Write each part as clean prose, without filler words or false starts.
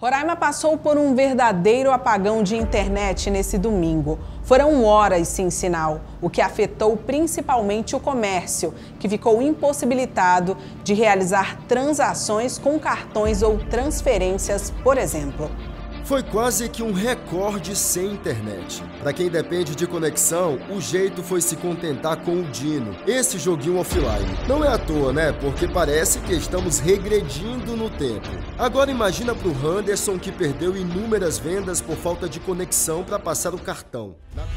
Roraima passou por um verdadeiro apagão de internet nesse domingo. Foram horas sem sinal, o que afetou principalmente o comércio, que ficou impossibilitado de realizar transações com cartões ou transferências, por exemplo. Foi quase que um recorde sem internet. Para quem depende de conexão, o jeito foi se contentar com o Dino, esse joguinho offline. Não é à toa, né? Porque parece que estamos regredindo no tempo. Agora imagina pro Anderson, que perdeu inúmeras vendas por falta de conexão para passar o cartão.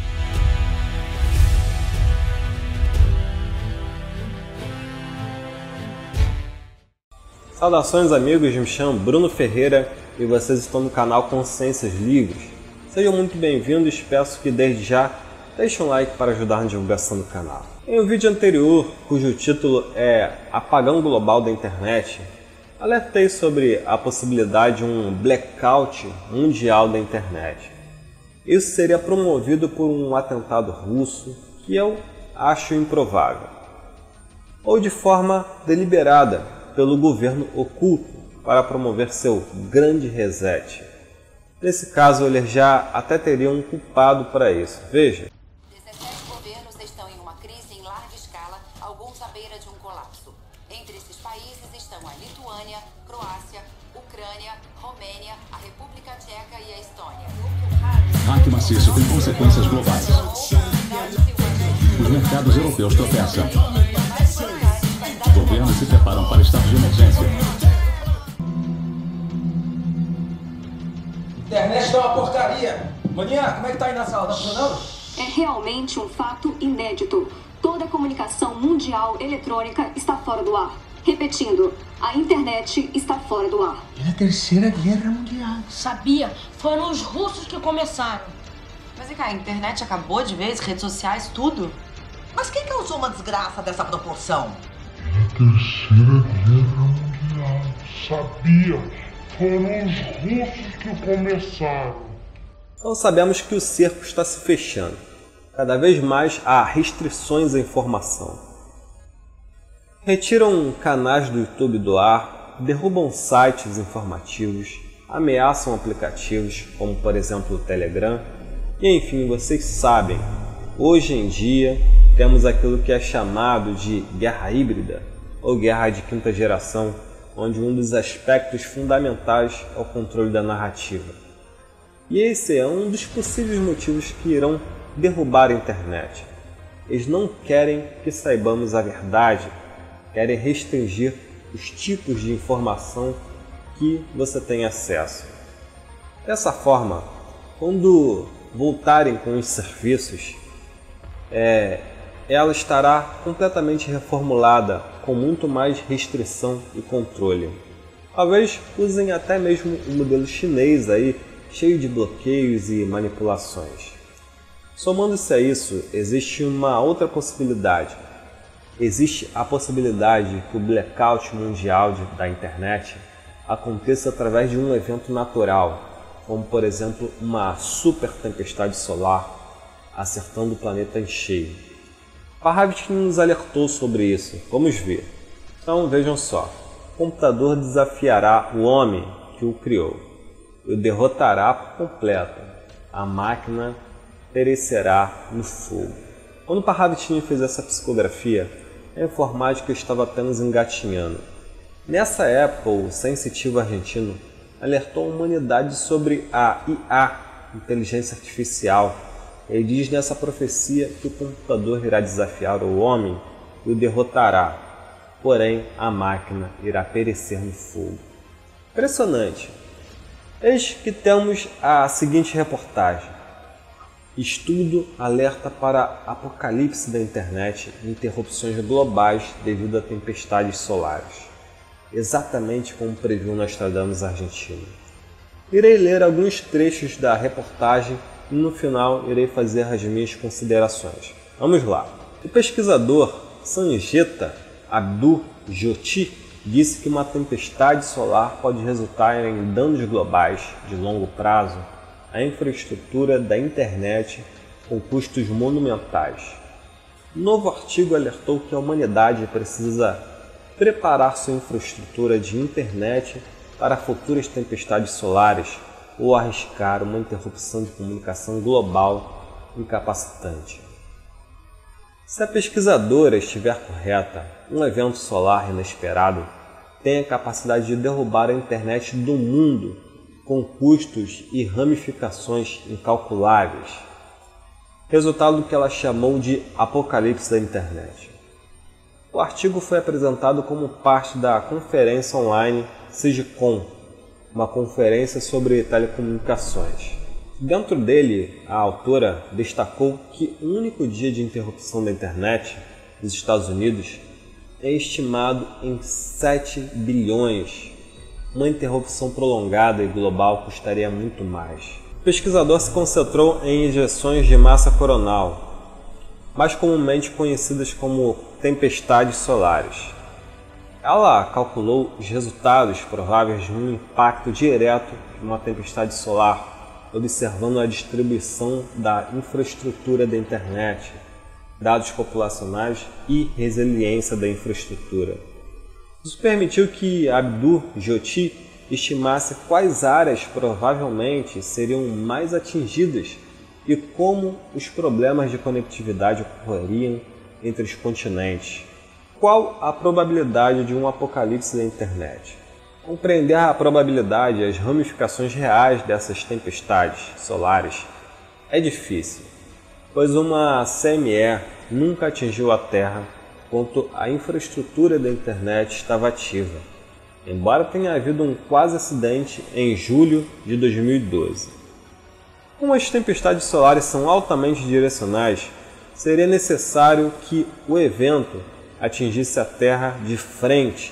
Saudações amigos, me chamo Bruno Ferreira e vocês estão no canal Consciências Livres. Sejam muito bem-vindos e peço que desde já deixem um like para ajudar na divulgação do canal. Em um vídeo anterior, cujo título é Apagão Global da Internet, alertei sobre a possibilidade de um blackout mundial da internet. Isso seria promovido por um atentado russo que eu acho improvável, ou de forma deliberada pelo governo oculto para promover seu grande reset. Nesse caso, eles já até teriam um culpado para isso. Veja. 17 governos estão em uma crise em larga escala, alguns à beira de um colapso. Entre esses países estão a Lituânia, Croácia, Ucrânia, Romênia, a República Tcheca e a Estônia. Hack maciço tem consequências globais. Os mercados europeus tropeçam. Governos se preparam para estado de emergência. Internet tá uma porcaria. Maninha, como é que tá aí na sala? Tá funcionando? É realmente um fato inédito. Toda a comunicação mundial eletrônica está fora do ar. Repetindo, a internet está fora do ar. É a Terceira Guerra Mundial. Sabia, foram os russos que começaram. Mas, a internet acabou de vez, redes sociais, tudo. Mas quem causou uma desgraça dessa proporção? A Terceira Guerra Mundial. Sabia. Foram os russos que começaram. Então sabemos que o cerco está se fechando. Cada vez mais há restrições à informação. Retiram canais do YouTube do ar, derrubam sites informativos, ameaçam aplicativos, como por exemplo o Telegram. E enfim, vocês sabem, hoje em dia temos aquilo que é chamado de guerra híbrida ou guerra de quinta geração, onde um dos aspectos fundamentais é o controle da narrativa. E esse é um dos possíveis motivos que irão derrubar a internet. Eles não querem que saibamos a verdade, querem restringir os tipos de informação que você tem acesso. Dessa forma, quando voltarem com os serviços, ela estará completamente reformulada, com muito mais restrição e controle. Talvez usem até mesmo o modelo chinês aí, cheio de bloqueios e manipulações. Somando-se a isso, existe uma outra possibilidade. Existe a possibilidade que o blackout mundial da internet aconteça através de um evento natural, como por exemplo uma super tempestade solar acertando o planeta em cheio. Parravitch nos alertou sobre isso. Vamos ver. Então vejam só. O computador desafiará o homem que o criou e o derrotará por completo. A máquina perecerá no fogo. Quando Parravitch fez essa psicografia, a informática estava apenas engatinhando. Nessa época, o sensitivo argentino alertou a humanidade sobre a IA, inteligência artificial. Ele diz nessa profecia que o computador irá desafiar o homem e o derrotará, porém a máquina irá perecer no fogo. Impressionante! Eis que temos a seguinte reportagem. Estudo alerta para apocalipse da internet e interrupções globais devido a tempestades solares. Exatamente como previu Nostradamus argentino. Irei ler alguns trechos da reportagem e no final irei fazer as minhas considerações. Vamos lá. O pesquisador Sanjeta Abdul-Jyoti disse que uma tempestade solar pode resultar em danos globais de longo prazo à infraestrutura da internet com custos monumentais. Um novo artigo alertou que a humanidade precisa preparar sua infraestrutura de internet para futuras tempestades solares ou arriscar uma interrupção de comunicação global incapacitante. Se a pesquisadora estiver correta, um evento solar inesperado tem a capacidade de derrubar a internet do mundo com custos e ramificações incalculáveis, resultado que ela chamou de apocalipse da internet. O artigo foi apresentado como parte da conferência online SIGCOMM, uma conferência sobre telecomunicações. Dentro dele, a autora destacou que o único dia de interrupção da internet dos Estados Unidos é estimado em 7 bilhões. Uma interrupção prolongada e global custaria muito mais. O pesquisador se concentrou em ejeções de massa coronal, mais comumente conhecidas como tempestades solares. Ela calculou os resultados prováveis de um impacto direto de uma tempestade solar, observando a distribuição da infraestrutura da internet, dados populacionais e resiliência da infraestrutura. Isso permitiu que Abdu-Jyoti estimasse quais áreas provavelmente seriam mais atingidas e como os problemas de conectividade ocorreriam entre os continentes. Qual a probabilidade de um apocalipse da internet? Compreender a probabilidade e as ramificações reais dessas tempestades solares é difícil, pois uma CME nunca atingiu a Terra enquanto a infraestrutura da internet estava ativa, embora tenha havido um quase acidente em julho de 2012. Como as tempestades solares são altamente direcionais, seria necessário que o evento atingisse a Terra de frente.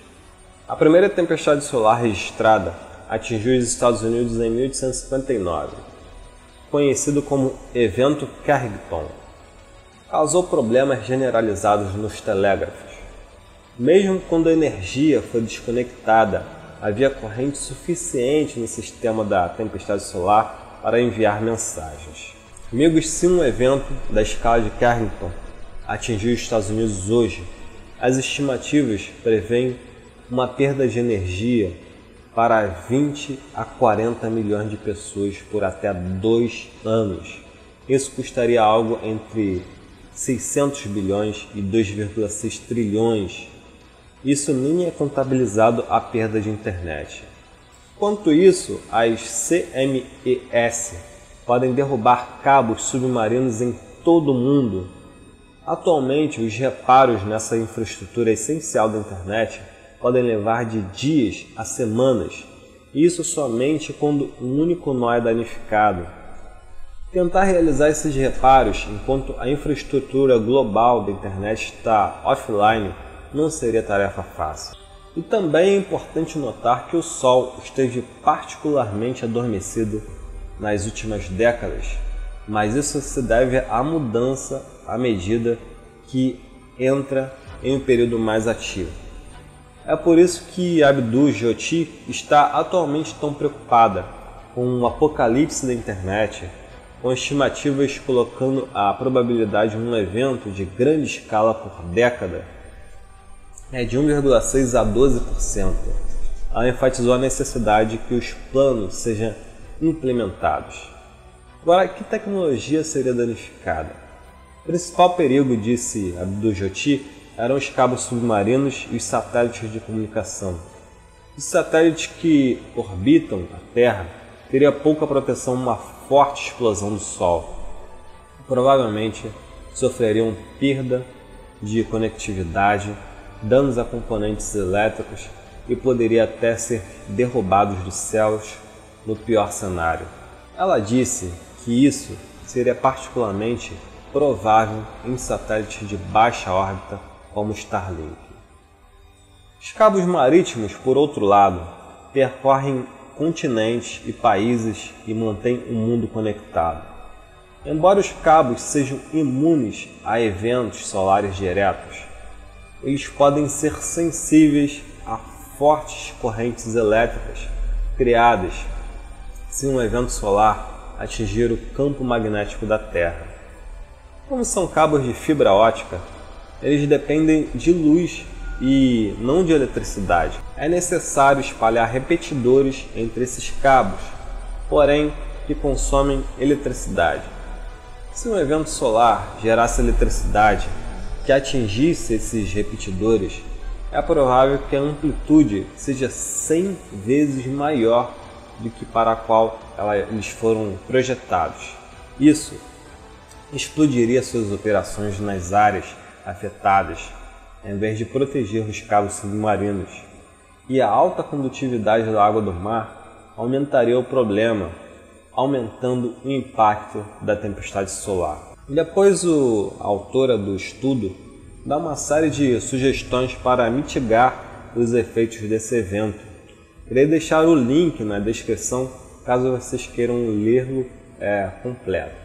A primeira tempestade solar registrada atingiu os Estados Unidos em 1859, conhecido como Evento Carrington. Causou problemas generalizados nos telégrafos. Mesmo quando a energia foi desconectada, havia corrente suficiente no sistema da tempestade solar para enviar mensagens. Amigos, se um evento da escala de Carrington atingir os Estados Unidos hoje, as estimativas prevêem uma perda de energia para 20 a 40 milhões de pessoas por até 2 anos. Isso custaria algo entre 600 bilhões e 2,6 trilhões. Isso nem é contabilizado a perda de internet. Quanto isso, as CMEs podem derrubar cabos submarinos em todo o mundo. Atualmente, os reparos nessa infraestrutura essencial da internet podem levar de dias a semanas, isso somente quando um único nó é danificado. Tentar realizar esses reparos enquanto a infraestrutura global da internet está offline não seria tarefa fácil. E também é importante notar que o Sol esteve particularmente adormecido nas últimas décadas, mas isso se deve à mudança à medida que entra em um período mais ativo. É por isso que Abdu-Jyoti está atualmente tão preocupada com o apocalipse da internet, com estimativas colocando a probabilidade de um evento de grande escala por década de 1,6 a 12%. Ela enfatizou a necessidade de que os planos sejam implementados. Agora, que tecnologia seria danificada? O principal perigo, disse Abdu-Jyoti, eram os cabos submarinos e os satélites de comunicação. Os satélites que orbitam a Terra teriam pouca proteção a uma forte explosão do Sol. Provavelmente sofreriam perda de conectividade, danos a componentes elétricos e poderia até ser derrubados dos céus no pior cenário. Ela disse que isso seria particularmente provável em satélites de baixa órbita como Starlink. Os cabos marítimos, por outro lado, percorrem continentes e países e mantêm o mundo conectado. Embora os cabos sejam imunes a eventos solares diretos, eles podem ser sensíveis a fortes correntes elétricas criadas se um evento solar atingir o campo magnético da Terra. Como são cabos de fibra ótica, eles dependem de luz e não de eletricidade. É necessário espalhar repetidores entre esses cabos, porém que consomem eletricidade. Se um evento solar gerasse eletricidade que atingisse esses repetidores, é provável que a amplitude seja 100 vezes maior do que para a qual eles foram projetados. Isso explodiria suas operações nas áreas afetadas, em vez de proteger os cabos submarinos. E a alta condutividade da água do mar aumentaria o problema, aumentando o impacto da tempestade solar. Depois, a autora do estudo dá uma série de sugestões para mitigar os efeitos desse evento. Irei deixar o link na descrição caso vocês queiram lê-lo completo.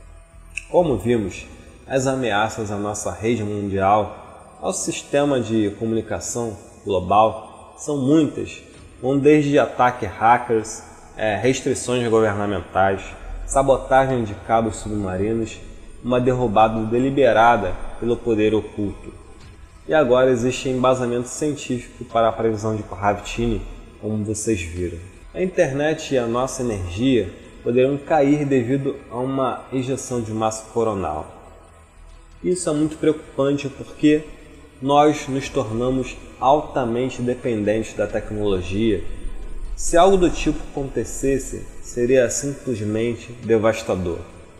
Como vimos, as ameaças à nossa rede mundial, ao sistema de comunicação global, são muitas, vão desde ataques hackers, restrições governamentais, sabotagem de cabos submarinos, uma derrubada deliberada pelo poder oculto. E agora existe embasamento científico para a previsão de Ravtini, como vocês viram. A internet e a nossa energia poderão cair devido a uma ejeção de massa coronal. Isso é muito preocupante porque nós nos tornamos altamente dependentes da tecnologia. Se algo do tipo acontecesse, seria simplesmente devastador.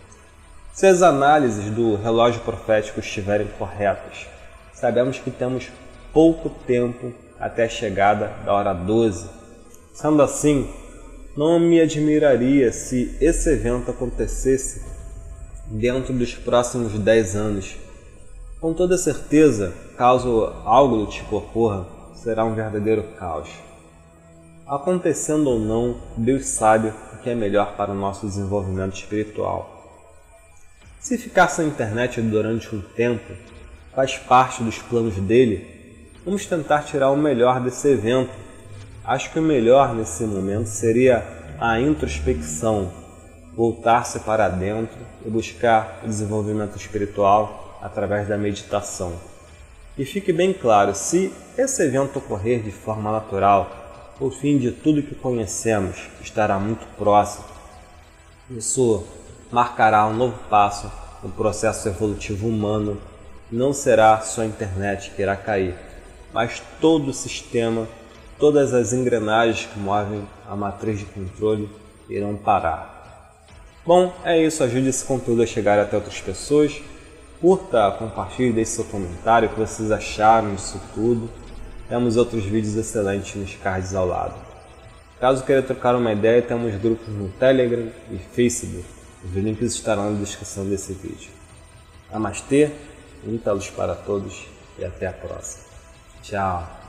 Se as análises do relógio profético estiverem corretas, sabemos que temos pouco tempo até a chegada da hora 12. Sendo assim, não me admiraria se esse evento acontecesse dentro dos próximos 10 anos. Com toda certeza, caso algo do tipo ocorra, será um verdadeiro caos. Acontecendo ou não, Deus sabe o que é melhor para o nosso desenvolvimento espiritual. Se ficar sem internet durante um tempo, faz parte dos planos dele, vamos tentar tirar o melhor desse evento. Acho que o melhor nesse momento seria a introspecção, voltar-se para dentro e buscar o desenvolvimento espiritual através da meditação. E fique bem claro, se esse evento ocorrer de forma natural, o fim de tudo que conhecemos estará muito próximo. Isso marcará um novo passo no processo evolutivo humano. Não será só a internet que irá cair, mas todo o sistema, todas as engrenagens que movem a matriz de controle irão parar. Bom, é isso. Ajude esse conteúdo a chegar até outras pessoas. Curta, compartilhe, deixe seu comentário, o que vocês acharam disso tudo. Temos outros vídeos excelentes nos cards ao lado. Caso queira trocar uma ideia, temos grupos no Telegram e Facebook. Os links estarão na descrição desse vídeo. Namastê, muita luz para todos e até a próxima. Tchau!